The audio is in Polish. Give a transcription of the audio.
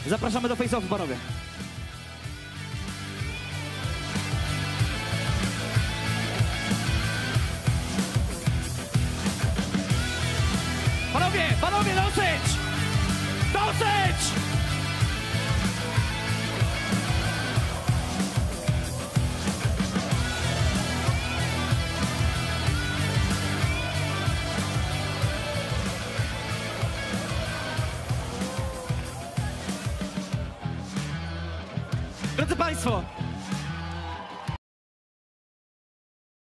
Zapraszamy do face-offu, panowie. Panowie, dosyć! Dosyć! Drodzy Państwo,